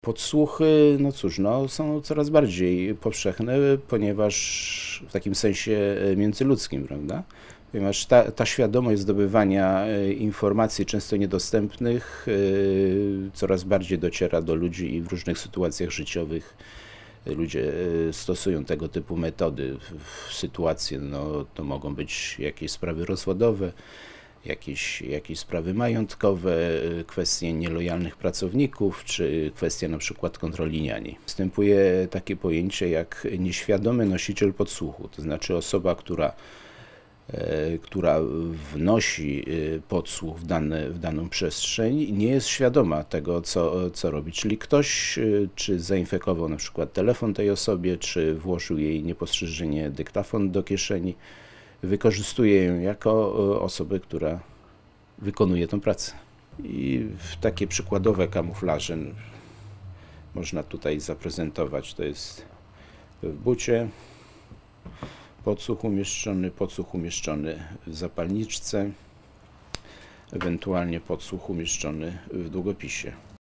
Podsłuchy, no cóż, no, są coraz bardziej powszechne, ponieważ w takim sensie międzyludzkim, prawda? Ponieważ ta świadomość zdobywania informacji często niedostępnych coraz bardziej dociera do ludzi i w różnych sytuacjach życiowych ludzie stosują tego typu metody. Sytuacje, no, to mogą być jakieś sprawy rozwodowe, jakieś sprawy majątkowe, kwestie nielojalnych pracowników, czy kwestie na przykład kontroli niani. Występuje takie pojęcie jak nieświadomy nosiciel podsłuchu, to znaczy osoba, która wnosi podsłuch w daną przestrzeń, nie jest świadoma tego, co robi. Czyli ktoś czy zainfekował na przykład telefon tej osobie, czy włożył jej niepostrzeżenie dyktafon do kieszeni, wykorzystuje ją jako osobę, która wykonuje tą pracę. I takie przykładowe kamuflaże można tutaj zaprezentować. To jest w bucie podsłuch umieszczony w zapalniczce, ewentualnie podsłuch umieszczony w długopisie.